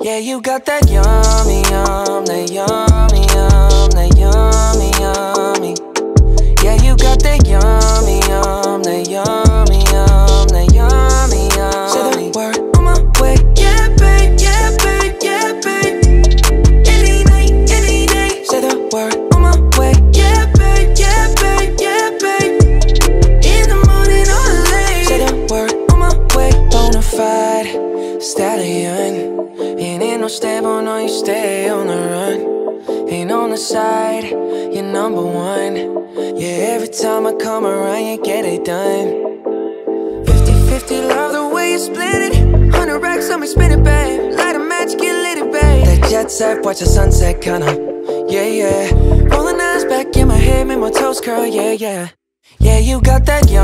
Yeah, you got that yummy, yum, that yummy, yum, that yummy, yummy. Yeah, you got that yummy, yum, that yummy, yum, that yummy, yummy. Say the word on my way. Yeah, babe, yeah, babe, yeah, babe. Any night, any day. Say the word on my way. Yeah, babe, yeah, babe, yeah, babe. In the morning or late. Say the word on my way. Bonafide stallion. Ain't no stable, no, you stay on the run. Ain't on the side, you're number one. Yeah, every time I come around, you get it done. 50-50, love the way you split it. 100 racks on me, spin it, babe. Light a match, get lit, babe. That jet set, watch the sunset, kinda. Yeah, yeah. Rolling eyes back in my head, make my toes curl, yeah, yeah. Yeah, you got that young